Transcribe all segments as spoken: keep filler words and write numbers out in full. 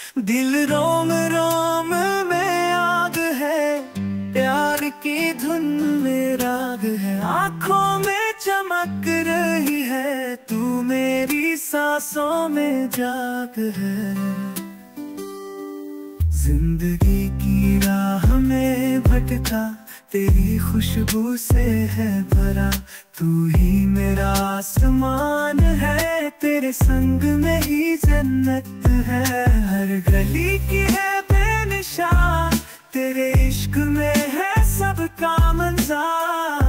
दिल रोम रोम में आग है, प्यार की धुन में राग है। आंखों में चमक रही है, तू मेरी सांसों में जाग है। जिंदगी की राह में भटका, तेरी खुशबू से है भरा। तू ही मेरा आसमान है, तेरे संग में ही जन्नत है। हर गली की है बेनिशान, तेरे इश्क में है सबका मंज़ार।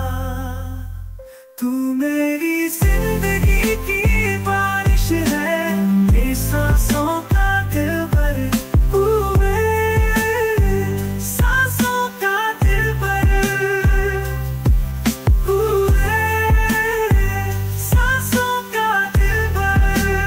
तू मेरी जिंदगी की बारिश है, ये सांसों का दिलबर। तू मेरे सांसों का दिलबर, तू मेरे सांसों का दिलबर।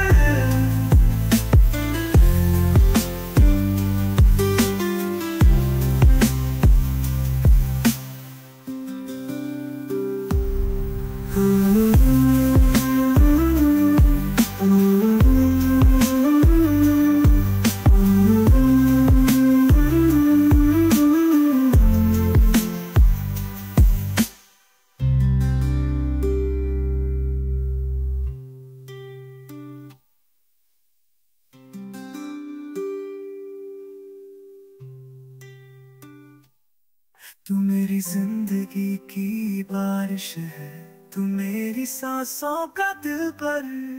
तू मेरी जिंदगी की बारिश है, तू मेरी सांसों का दिलबर।